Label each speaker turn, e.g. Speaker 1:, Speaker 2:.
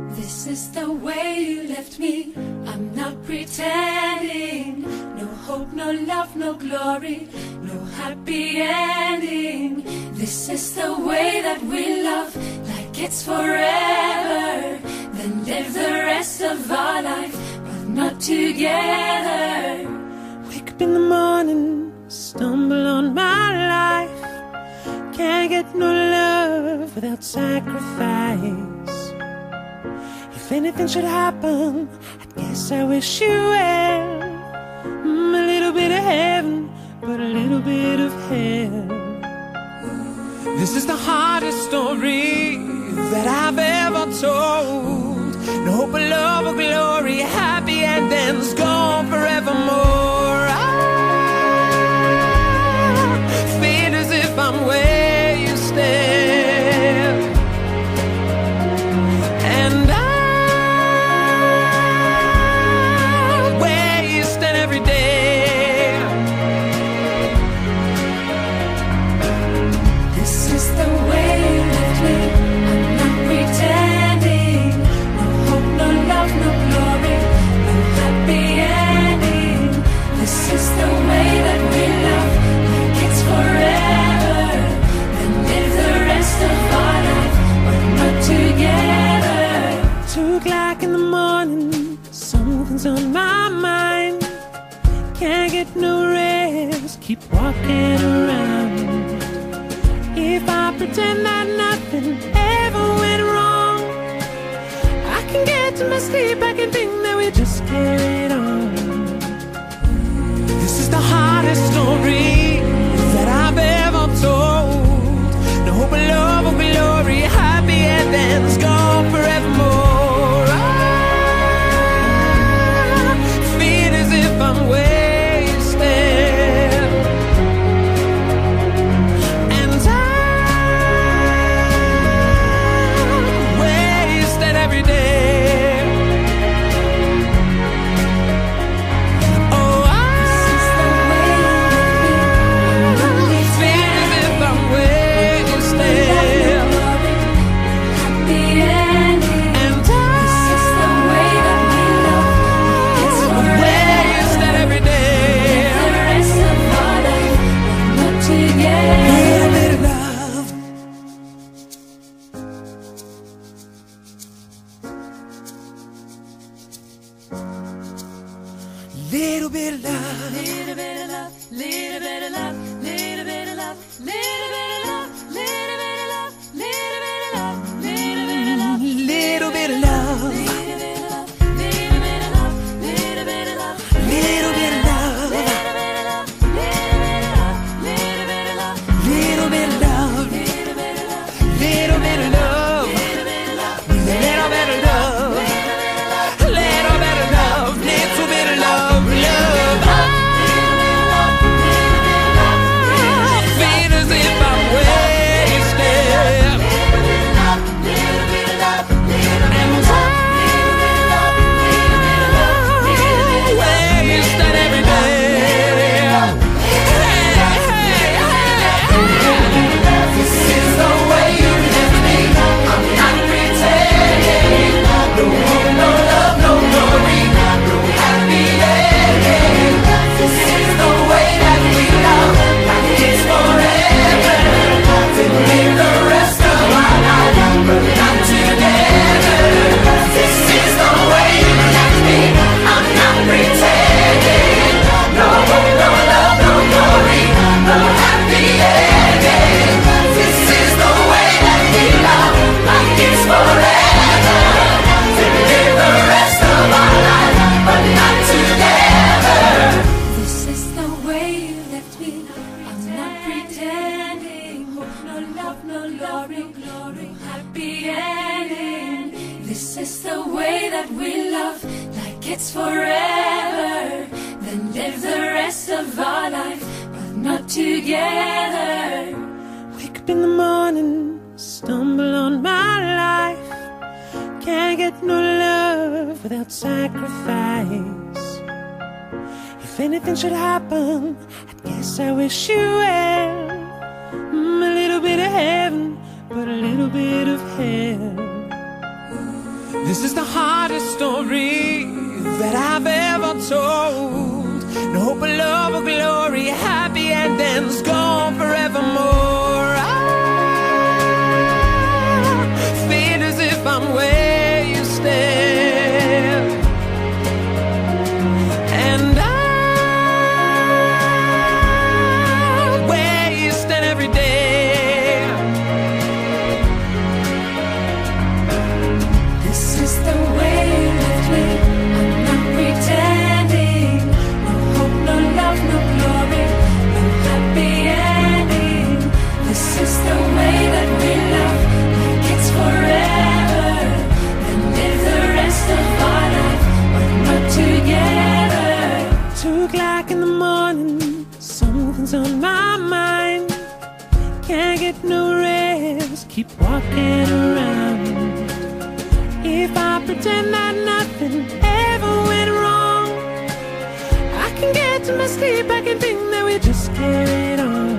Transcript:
Speaker 1: This is the way you left me. I'm not pretending. No hope, no love, no glory, no happy ending. This is the way that we love, like it's forever. Then live the rest of our life, but not together.
Speaker 2: Wake up in the morning, stumble on my life. Can't get no love without sacrifice. If anything should happen, I guess I wish you well. A little bit of heaven, but a little bit of hell. This is the hardest story that I've ever told. No hope of love or glory, happy endings gone forevermore. I feel as if I'm where you stand, and I'm where you stand every day.
Speaker 1: This is the way you left me. I'm not pretending. No hope, no love, no glory, no happy ending. This is the way that we love, like it's forever. Then live the rest of our life, but not together.
Speaker 2: 2 o'clock in the morning, something's on my mind. Can't get no rest, keep walking around. If I pretend that nothing ever went wrong, I can get to my sleep, I can think that we just carried on. This is the hardest story that I've ever told. No hope of love or glory, happy endings gone forevermore. I feel as if I'm where you stand, and I'm where you stand every day. Oh,
Speaker 1: This is the way you left me. I'm not
Speaker 2: feel as if I'm where you stand,
Speaker 1: happy ending.
Speaker 2: and
Speaker 1: This is the way that we love, it's
Speaker 2: I'm where
Speaker 1: forever.
Speaker 2: you stand every day.
Speaker 1: The rest of our life, not together.
Speaker 2: Little bit of love. Little bit of love.
Speaker 1: Little bit of love, little bit of love, little bit of love, little bit of love, little bit of love, little bit of love, little bit of love,
Speaker 2: Little bit of love.
Speaker 1: little bit of love, little bit of love, little bit of love,
Speaker 2: Little bit of love.
Speaker 1: little bit of love, little bit of love,
Speaker 2: Little
Speaker 1: little bit of love,
Speaker 2: bit of love.
Speaker 1: little bit of love,
Speaker 2: Little bit of love.
Speaker 1: little bit of love,
Speaker 2: Little bit of love. Little bit of love. Little bit of love. Love. I feel as if I'm where you stand, and I'm where you stand every day. Hey, hey, hey. This is the way you left me. I'm not pretending. No hope, no love, no glory, no happy ending. This is the way that we love, like it's forever. Then live the rest of our life, but not together. This is the way you left me. I'm not pretending. No hope, no love, no glory, no happy ending. This is the way that we love, like it's forever. Then live the rest of our life, but not together.
Speaker 1: This is the way you left me. I'm not pretending. Hope, no love, no glory, no happy ending. This is the way that we love, like it's forever. Then live the rest of our life, but not together.
Speaker 2: Wake up in the morning, stumble on my life. Can't get no love without sacrifice. If anything should happen, I guess I wish you well. A little bit of heaven, but a little bit of hell.
Speaker 3: This is the hardest story that I've ever told. No hope of love or glory, happy endings gone forevermore. I feel as if I'm where you stand, and I'm where you stand every day.
Speaker 1: This is the way you left me. I'm not pretending. No hope, no love, no glory, no happy ending. This is the way that we love, like it's forever, and live the rest of our life, but not together.
Speaker 3: 2 o'clock in the morning, something's on my mind. Can't get no rest, keep walking around. If I pretend that nothing ever went wrong, I can get to my sleep, I can think that we just carried on.